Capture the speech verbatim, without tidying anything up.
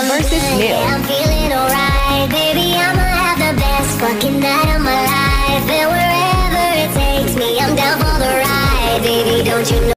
versus Neil. Yeah, I'm feeling alright, baby. I'ma have the best fucking night of my life. And wherever it takes me, I'm down for the ride, baby. Don't you know?